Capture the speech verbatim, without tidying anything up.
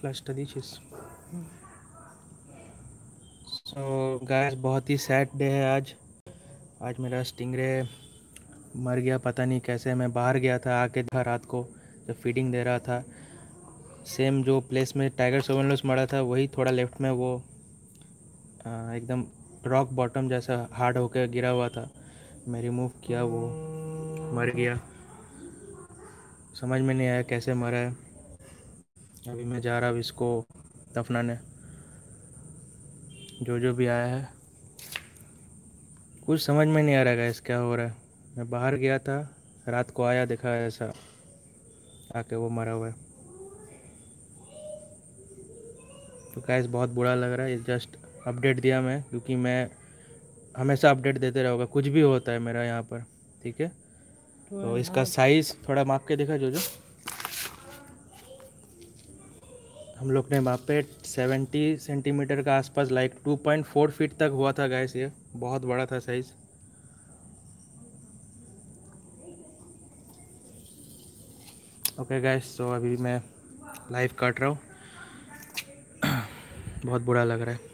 Flash this. So guys, बहुत ही sad day है आज। आज मेरा स्टिंगरे मर गया, पता नहीं कैसे। मैं बाहर गया था, आके देखा रात को जब फीडिंग दे रहा था, सेम जो प्लेस में टाइगर सोवनलूस मरा था वही थोड़ा लेफ्ट में वो आ, एकदम रॉक बॉटम जैसा हार्ड होकर गिरा हुआ था। मैं रिमूव किया, वो मर गया। समझ में नहीं आया कैसे मरा है। अभी मैं जा रहा हूँ इसको दफनाने। जो जो भी आया है, कुछ समझ में नहीं आ रहा गाइस क्या हो रहा है। मैं बाहर गया था, रात को आया, देखा ऐसा आके वो मरा हुआ है। तो गाइस बहुत बुरा लग रहा है। जस्ट अपडेट दिया मैं, क्योंकि मैं हमेशा अपडेट देते रहूँगा कुछ भी होता है मेरा यहाँ पर, ठीक है। तो इसका साइज़ थोड़ा माप के देखा जो जो हम लोग ने वहाँ पे सेवेंटी सेंटीमीटर का आसपास, like two point four feet तक हुआ था गैस। ये बहुत बड़ा था साइज़। ओके गैस, तो अभी मैं लाइव काट रहा हूँ। बहुत बुरा लग रहा है।